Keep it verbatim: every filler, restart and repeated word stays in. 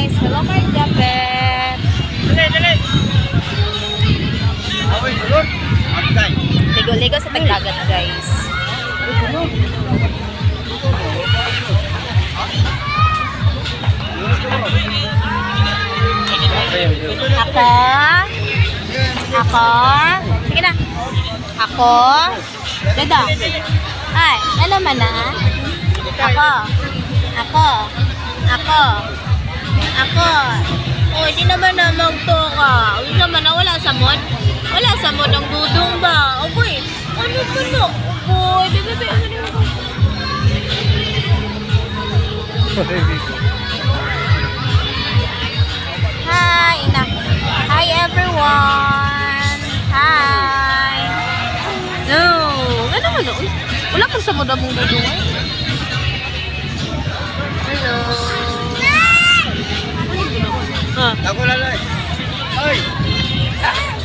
guys. Hello my Japet. Dali, dali. Away, sulod. Agay. Ligo-ligo sa tagdagat guys. Ako. Ako. Sige na. Ako. Dada. Ay, ano man na? Ako. Ako. Ako. Ako. Oh, hindi naman na magtoka. Hindi naman na wala sa mod. Wala sa mod ang dudong ba? Oboy. Ano ba no? Oboy. Bebe, bebe. Ano yun? Hi, ina. Hi, everyone. Hi. No. Ano ba no? Wala pang sa mod ang dudong eh. Hello. Ah. Ako lalay. Ay.